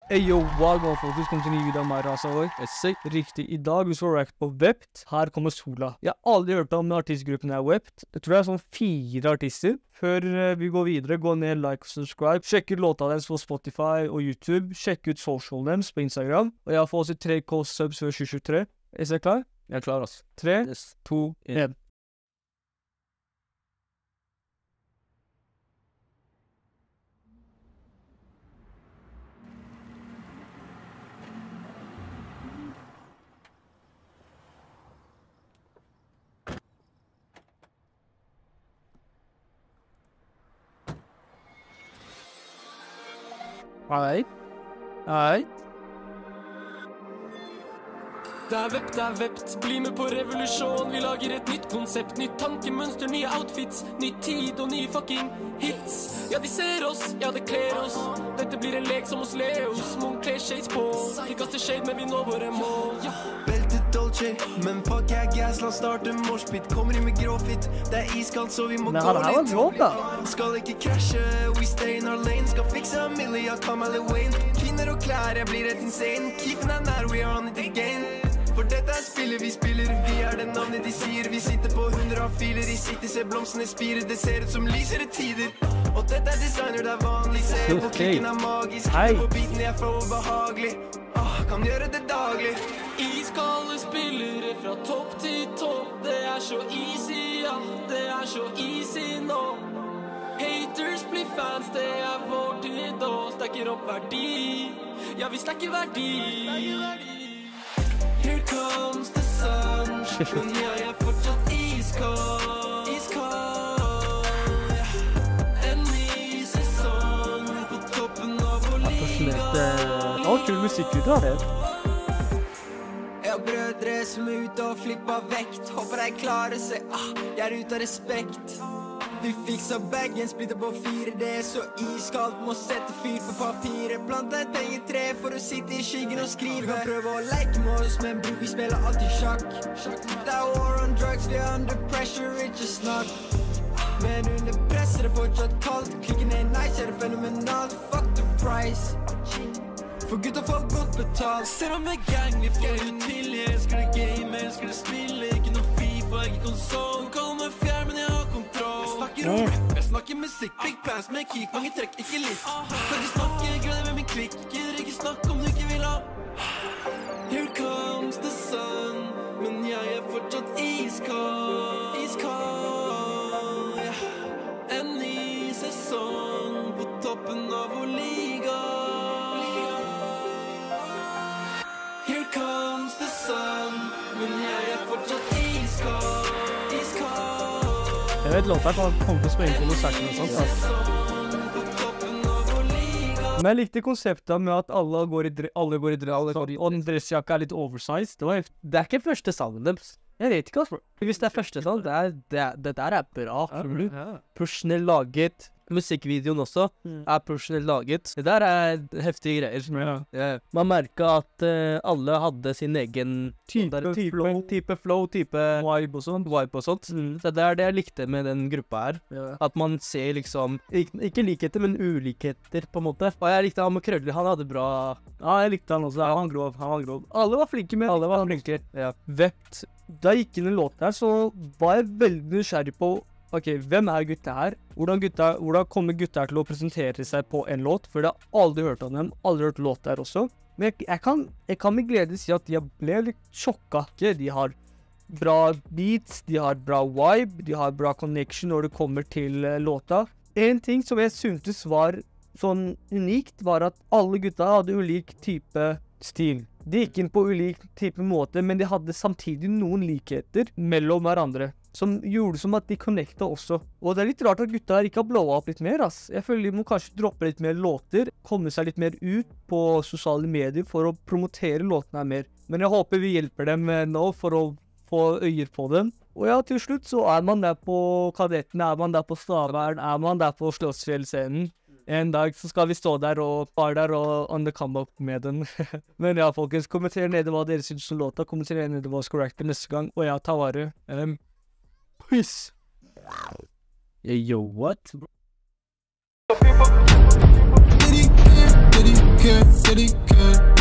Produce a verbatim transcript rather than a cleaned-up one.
Eyo, wow, wow, folkens, kom til en ny video av meg, Rasa Oi. Jeg sier riktig, i dag vi skal react på Wept. Her kommer Sola. Jeg har aldri hørt om artistgruppen her Wept. Jeg tror det er sånn fire artister. Før uh, vi går videre, gå ned, like og subscribe. Sjekk ut låta deres på Spotify og YouTube. Sjekk ut social deres på Instagram. Og jeg har fått oss i tre K subs før tjue tjuetre. Er dere klar? Jeg er klar, altså. tre, Yes. to, én. Alright. Alright. Det er Wept, det er Wept. Bli med på revolusjon. Vi lager et nytt konsept, nytt tankemønster, nye outfits, ny tid og nye fucking hits. Ja, de ser oss, ja, det kler oss. Dette blir en lek som hos Leos. Mon kler shades på. De kaster shade, men vi når våre mål. Belte Dolce, men fuck jeg gas, la starte morspit. Kommer inn med gråfitt, det er iskaldt, så vi må Men gå han her var litt. grå, da. Skal ikke krasje, we stay in our lane. Skal fikse en milli, jeg kan meg Wayne. Kvinner og klær, jeg blir helt insane. Keepen er nær, we are on it again. For dette er spillet vi spiller, vi er det navnet de sier. Vi sitter på hundre av filer, i sitter, ser blomstene spire. Det ser ut som lysere tider. Og dette er designer, det er vanlig. Se på klikken er magisk. Hei. På biten jeg får behagelig. Åh, kan gjøre det daglig. Iskalde spillere fra topp til topp. Det er så easy, ja, det er så easy nå. Haters blir fans, det er vår tid og stakker opp verdi. Ja, vi stakker verdi. Here comes the sun. Men jeg er fortsatt iskald. Iskald, yeah. En ny sesong på toppen av vår liga. Det var kul musikk ut av det. Jeg har brødre som er ute og flipper vekt. Håper de klarer seg, ah, jeg er ute av respekt. Vi fikser baggen, splitter på fire. Det er så iskaldt, må sette fyr på papiret. Plante et pengetre for å sitte i skyggen og skrive. Vi kan prøve å leke med oss, men bror, vi spiller alltid sjakk. Det er war on drugs, vi er under pressure, ikke snakk. Men under press er det fortsatt kaldt. Klikken er nice, er det fenomenalt. Fuck the price. For gutta får godt betalt. Ser meg med gang, vi får jo til. Jeg elsker det game, jeg elsker det spille. Ikke noe FIFA, ikke konsol. Kall meg fjær, men jeg har kontroll. Jeg snakker om rap, jeg snakker musikk. Big plans med keep, mange trekk, ikke litt. Kan ikke snakke, gleder med min klikk. Gidder ikke snakke om du ikke vil ha. Here comes the sun. Men jeg er fortsatt iskald. Iskald, yeah. En ny sesong på toppen av vår liga. Here comes the sun. Men jeg er fortsatt iskald. Iskald. Jeg vet låta kommer til å springe på konserten og sånt, altså. Men jeg likte konseptet med at alle går i dre alle går i dress, og den dressjakka er litt oversized. Det var heftig. Det er ikke første sangen deres. Jeg vet ikke, altså. Hvis det er første sang, det, er, det, er, det der er bra. Ja. Profesjonell laget. Musikkvideoen også Mm. er profesjonell laget. Det der er heftige greier. Ja. Ja. Man merket at uh, alle hadde sin egen Type sånn der flow. type flow, type Vibe og sånt. vibe og sånt. Mm. Så det er det jeg likte med den gruppa her. Ja. At man ser liksom, ikke, ikke likheter, men ulikheter på en måte. Og jeg likte han med krøller, han hadde bra... Ja, jeg likte han også. Han var grov, han var grov. Alle var flinke med. Alle var flinke. Ja. Wept. Da jeg gikk inn i låten her, så var jeg veldig nysgjerrig på ok, hvem er gutta her? Hvordan, gutta, hvordan kommer gutta her til å presentere seg på en låt? For jeg har aldri hørt om dem, aldri hørt låt der også. Men jeg, jeg, kan, jeg kan med glede si at jeg ble litt sjokka. De har bra beats, de har bra vibe, de har bra connection når det kommer til uh, låta. En ting som jeg syntes var sånn unikt, var at alle gutta hadde ulik type stil. De gikk inn på ulik type måte, men de hadde samtidig noen likheter mellom hverandre. Som gjorde som at de connecta også. Og det er litt rart at gutta her ikke har blowa opp litt mer, ass. Jeg føler de må kanskje droppe litt mer låter, komme seg litt mer ut på sosiale medier for å promotere låtene her mer. Men jeg håper vi hjelper dem nå for å få øyer på dem. Og ja, til slutt så er man der på Kadetten, er man der på Stavern, er man der på Slottsfjellscenen. En dag så skal vi stå der og bare der og on the come up med den. Men ja, folkens, kommenter nede hva dere synes om låta, kommenter nede hva skal reacte neste gang, og ja, ta vare. Um, Peace. Yo, what? Diddy, diddy. kø, ja de kø